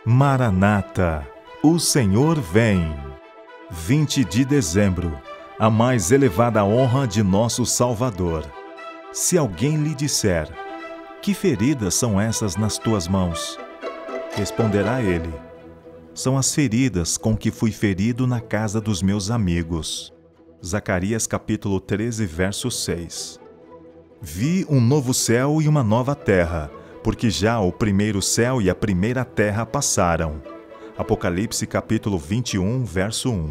Maranata, o Senhor vem. 20 de dezembro, a mais elevada honra de nosso Salvador. Se alguém lhe disser: que feridas são essas nas tuas mãos? Responderá ele: são as feridas com que fui ferido na casa dos meus amigos. Zacarias capítulo 13, verso 6. Vi um novo céu e uma nova terra, porque já o primeiro céu e a primeira terra passaram. Apocalipse capítulo 21, verso 1.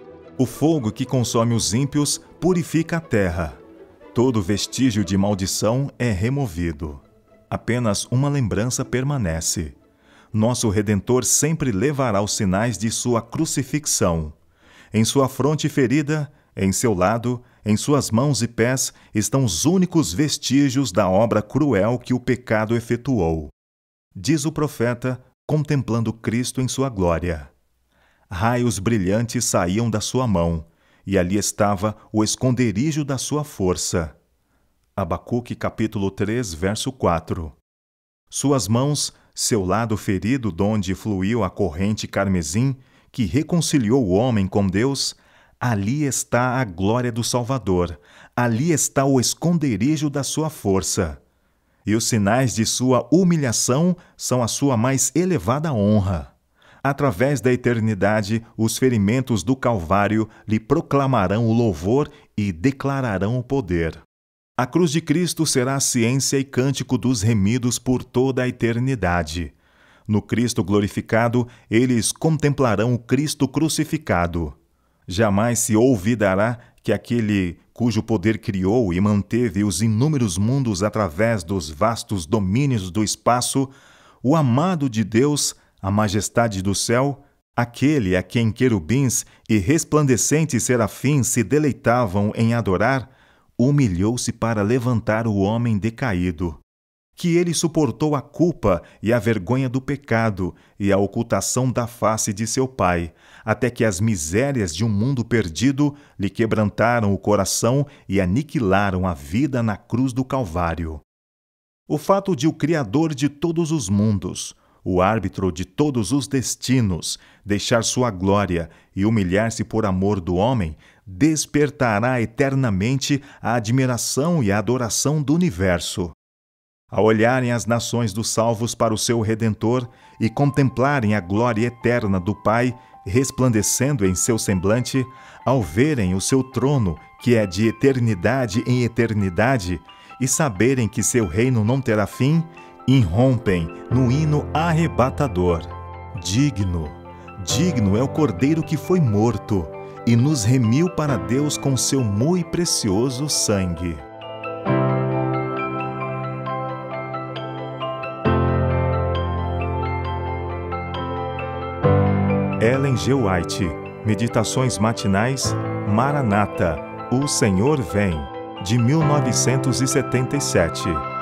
O fogo que consome os ímpios purifica a terra. Todo vestígio de maldição é removido. Apenas uma lembrança permanece. Nosso Redentor sempre levará os sinais de sua crucifixão. Em sua fronte ferida, em seu lado, em suas mãos e pés, estão os únicos vestígios da obra cruel que o pecado efetuou. Diz o profeta, contemplando Cristo em sua glória. Raios brilhantes saíam da sua mão, e ali estava o esconderijo da sua força. Abacuque capítulo 3, verso 4. Suas mãos, seu lado ferido donde fluiu a corrente carmesim, que reconciliou o homem com Deus, ali está a glória do Salvador, ali está o esconderijo da sua força. E os sinais de sua humilhação são a sua mais elevada honra. Através da eternidade, os ferimentos do Calvário lhe proclamarão o louvor e declararão o poder. A cruz de Cristo será a ciência e cântico dos remidos por toda a eternidade. No Cristo glorificado, eles contemplarão o Cristo crucificado. Jamais se olvidará que aquele cujo poder criou e manteve os inúmeros mundos através dos vastos domínios do espaço, o amado de Deus, a majestade do céu, aquele a quem querubins e resplandecentes serafins se deleitavam em adorar, humilhou-se para levantar o homem decaído. Que ele suportou a culpa e a vergonha do pecado e a ocultação da face de seu Pai, até que as misérias de um mundo perdido lhe quebrantaram o coração e aniquilaram a vida na cruz do Calvário. O fato de o Criador de todos os mundos, o árbitro de todos os destinos, deixar sua glória e humilhar-se por amor do homem, despertará eternamente a admiração e a adoração do universo. Ao olharem as nações dos salvos para o seu Redentor e contemplarem a glória eterna do Pai resplandecendo em seu semblante, ao verem o seu trono, que é de eternidade em eternidade, e saberem que seu reino não terá fim, irrompem no hino arrebatador. Digno, digno é o Cordeiro que foi morto e nos remiu para Deus com seu muito precioso sangue. Ellen G. White, Meditações Matinais, Maranata, o Senhor vem, de 1977.